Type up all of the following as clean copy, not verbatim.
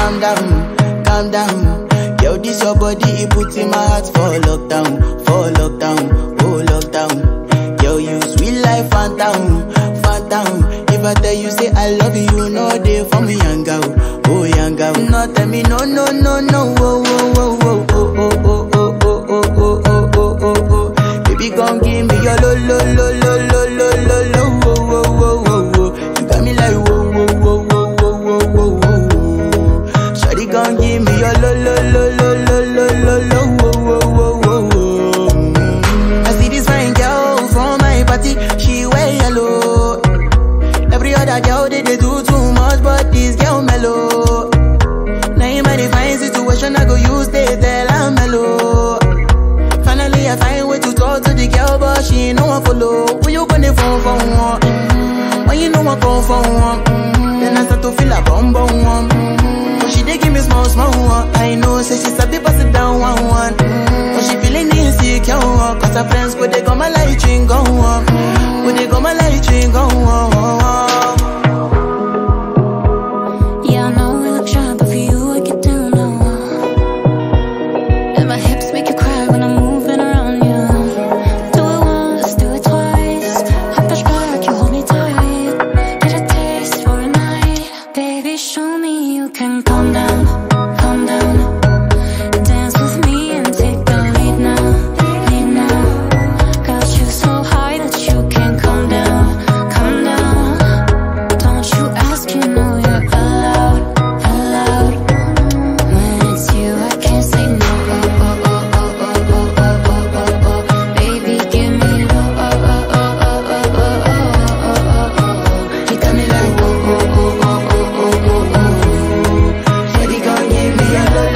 calm down. Yo, this your body, it puts in my heart for lockdown, oh lockdown. Yo, you sweet life, phantom. If I tell you say I love you, no day for me, yanga, oh yanga. No tell me no, oh, baby, gon' give me your lo. You got me like whoa. Shawty gon' give me your lo. I see this fine girl from my party, she wear yellow. Every other girl they do too much, but this girl mellow. Naim I define situation, I go use they tell I'm mellow. Finally I find way to talk to the girl, but she ain't no one follow. When you gonna phone for one? When you know I come for one? Then I start to feel a bum one. But she dey give me small one. I know, say she's a bit pass it down one. But she feeling insecure, cause her friends go they go my light ring go on. Go they go my light ring go on. Yeah, I know we look shy, but for you I get down low. And my hips make you cry when I'm moving around you. Do it once, do it twice. I push back, you hold me tight. Get a taste for a night. Baby, show me you can calm down. Dance with me and take the lead now. Got you so high that you can't calm down. Don't you ask, you know you're allowed. When it's you, I can't say no. Baby, give me low. You got me like Shawty gon' give me a lo.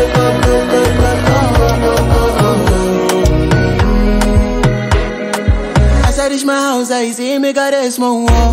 As I reach my house, I see me got a small wall.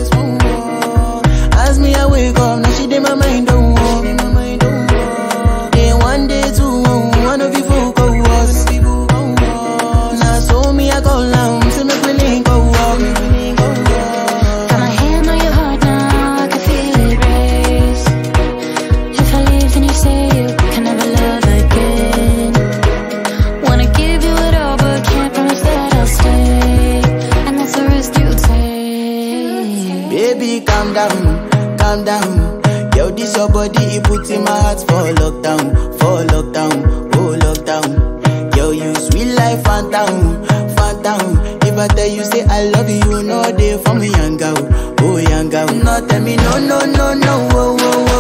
As me I wake up, now she did my mind don't walk. Day one, day two, one of you folk go was. Now so me I go down, so make me link go walk. Got my hand on your heart now, I can feel it race. If I leave, then you say you can never love again. Wanna give you it all, but can't promise that I'll stay. And that's the risk you take. Baby, calm down. Yo, this your body, it puts in my heart for lockdown, oh lockdown. Yo, you sweet life, phantom. If I tell you say I love you, no day for me, yanga, oh yanga. No tell me no, oh.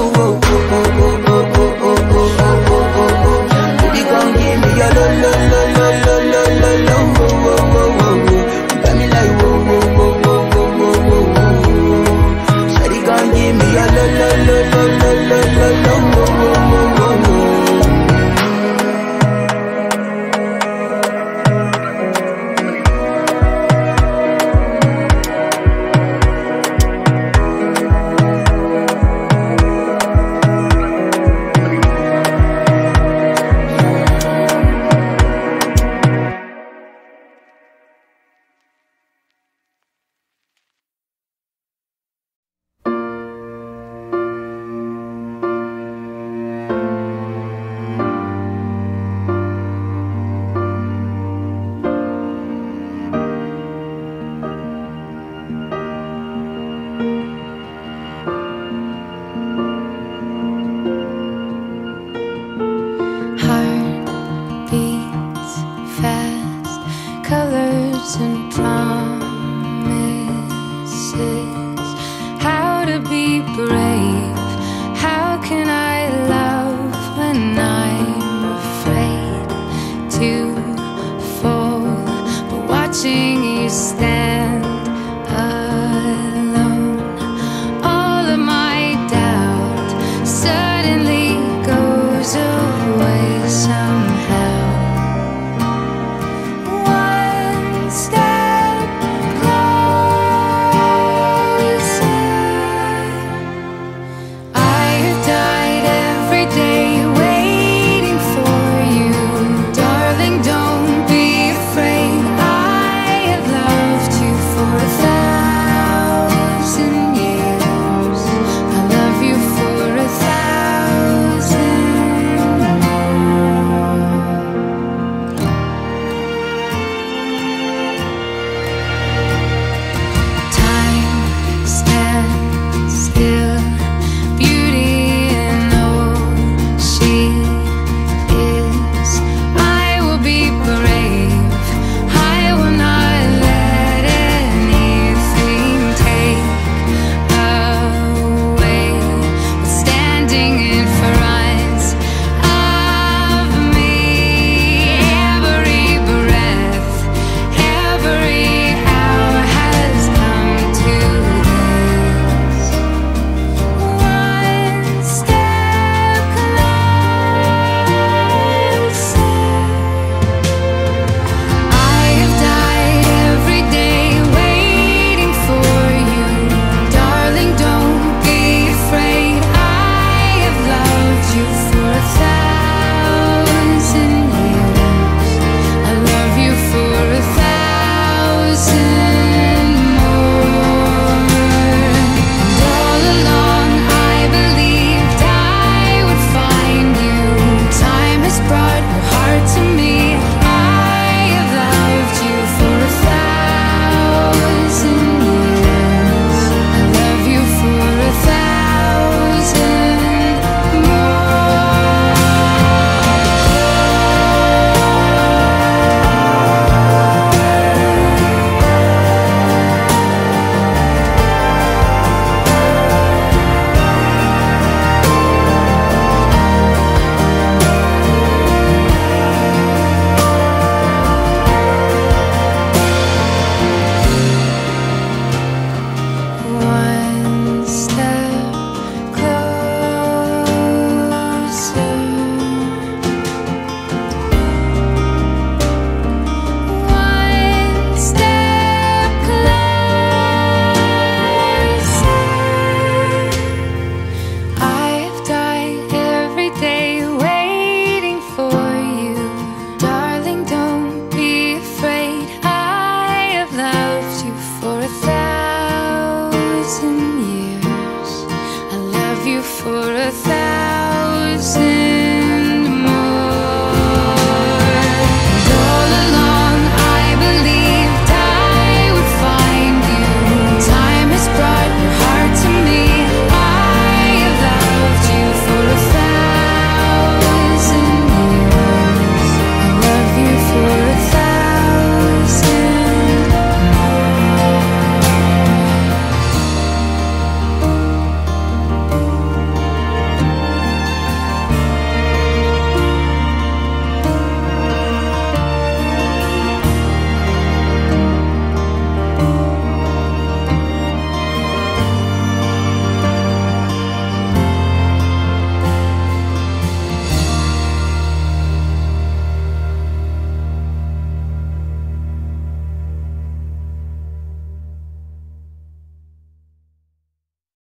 Baby, gon' give me your lo. You got me like whoa. Shawty gon' give me your lo. And promises how to be brave.